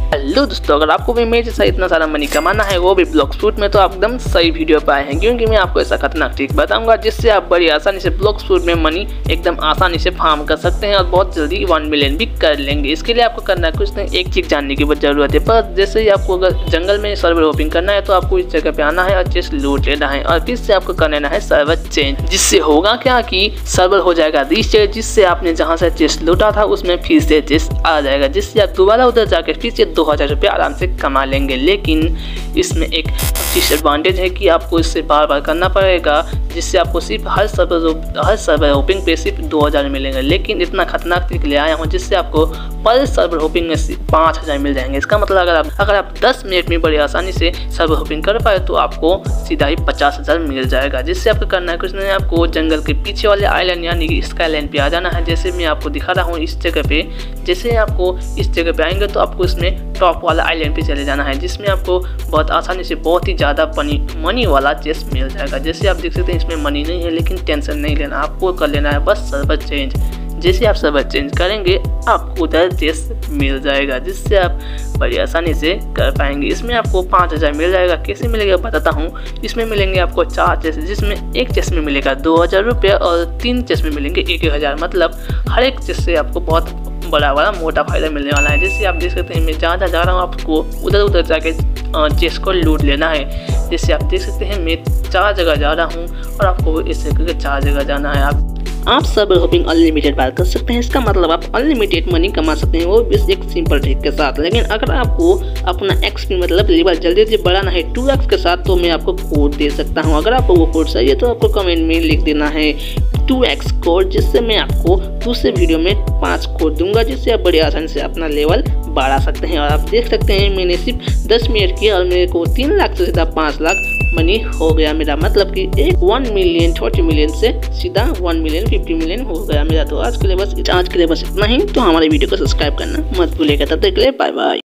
Hello दोस्तों, अगर आपको भी मेरे जैसा इतना सारा मनी कमाना है वो भी ब्लॉक सूट में, तो आप एकदम सही वीडियो पे आए हैं, क्योंकि मैं आपको ऐसा खतरनाक ट्रिक बताऊंगा जिससे आप बड़ी आसानी से ब्लॉक सूट में मनी एकदम आसानी से फार्म कर सकते हैं और बहुत जल्दी 1 मिलियन भी कर लेंगे। इसके लिए आपको करना कुछ नहीं, एक चीज जानने की जरूरत है। पर जैसे ही आपको अगर जंगल में सर्वर होपिंग करना है तो आपको इस जगह पे आना है और चेस्ट लूट लेना है और फिर से आपको कर लेना है सर्वर चेंज। जिससे होगा क्या कि सर्वर हो जाएगा रीसेट, जिससे आपने जहाँ से चेस्ट लूटा था उसमें फिर से चेस्ट आ जाएगा, जिससे आप दोबारा उधर जाकर फिर से 2000 रुपये आराम से कमा लेंगे। लेकिन इसमें एक डिसएडवांटेज है कि आपको इससे बार बार करना पड़ेगा, जिससे आपको सिर्फ हर सर्वर होपिंग पे सिर्फ 2000 मिलेंगे। लेकिन इतना खतरनाक ट्रिक ले आया हूँ जिससे आपको पर सर्वर होपिंग में 5000 मिल जाएंगे। इसका मतलब अगर आप 10 मिनट में बड़ी आसानी से सर्वर होपिंग कर पाए तो आपको सीधा ही 50,000 मिल जाएगा। जिससे आपको करना है कुछ नहीं, आपको जंगल के पीछे वाले आइलैंड यानी स्काईलैंड पे आ जाना है। जैसे मैं आपको दिखा रहा हूँ इस जगह पे, जैसे आपको इस जगह पे आएंगे तो आपको इसमें टॉप वाला आइलैंड पे चले जाना है, जिसमें आपको बहुत आसानी से बहुत ही ज़्यादा मनी वाला चेस्ट मिल जाएगा। जैसे आप देख सकते हैं इसमें मनी नहीं है, लेकिन टेंशन नहीं लेना, आपको कर लेना है बस सर्वर चेंज। जैसे आप सर्वर चेंज करेंगे आपको उधर चेस्ट मिल जाएगा, जिससे आप बड़ी आसानी से कर पाएंगे। इसमें आपको 5000 मिल जाएगा। कैसे मिलेगा बताता हूँ। इसमें मिलेंगे आपको 4 चेस्ट, जिसमें एक चेस्ट में मिलेगा 2000 रुपये और 3 चेस्ट में मिलेंगे 1000। मतलब हर एक चेस्ट से आपको बहुत बड़ा मोटा फायदा मिलने वाला है। जैसे आप देख सकते हैं मैं ज़्यादा जा रहा हूँ, आपको उधर जाके चेस्ट को लूट लेना है। जैसे आप देख सकते हैं मैं 4 जगह जा रहा हूँ और आपको इस करके 4 जगह जाना है। आप सर्वर होपिंग अनलिमिटेड बार कर सकते हैं। इसका मतलब आप अनलिमिटेड मनी कमा सकते हैं, वो भी एक सिंपल ट्रिक के साथ। लेकिन अगर आपको अपना एक्सपी मतलब लेवल जल्दी बढ़ाना है 2x के साथ, तो मैं आपको कोड दे सकता हूँ। अगर आपको वो कोड चाहिए तो आपको कमेंट में लिख देना है 2x कोड, जिससे मैं आपको दूसरे वीडियो में 5 कोड दूंगा, जिससे आप बड़ी आसानी से अपना लेवल बढ़ा सकते हैं। और आप देख सकते हैं मैंने सिर्फ 10 मिनट किया और मेरे को 3 लाख से सीधा 5 लाख मनी हो गया मेरा। मतलब कि एक 1 मिलियन 40 मिलियन से सीधा 1 मिलियन 50 मिलियन हो गया मेरा। तो आज के लिए बस इतना ही। तो हमारे वीडियो को सब्सक्राइब करना मत भूलिएगा। तब तक के लिए बाय बाय।